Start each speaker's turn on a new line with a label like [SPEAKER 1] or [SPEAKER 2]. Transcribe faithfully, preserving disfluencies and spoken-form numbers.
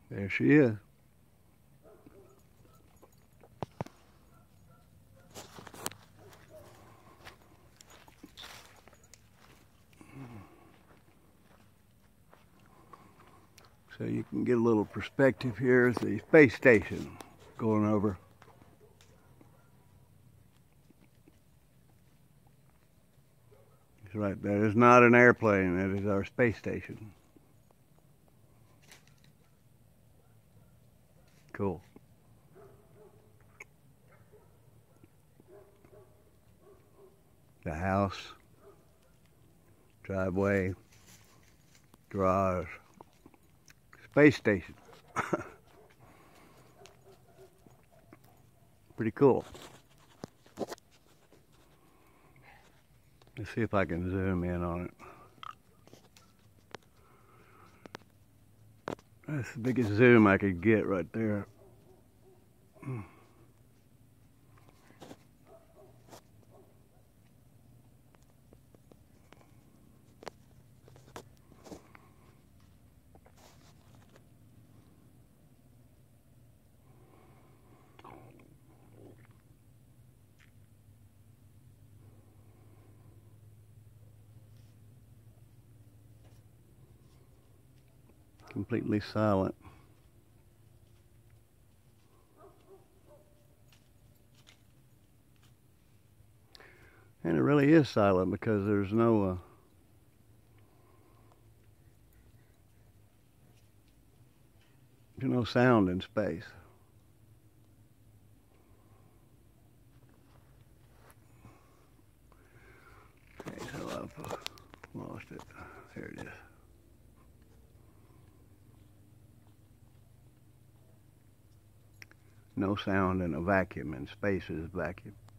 [SPEAKER 1] There she is. So you can get a little perspective here. It's the space station going over. That's right, that is not an airplane, that is our space station. Cool. The house, driveway, garage, space station. Pretty cool. Let's see if I can zoom in on it. That's the biggest zoom I could get right there. Completely silent. And it really is silent because there's no uh, there's no sound in space. Okay, so I've uh, lost it. There it is. No sound in a vacuum, and space is vacuum.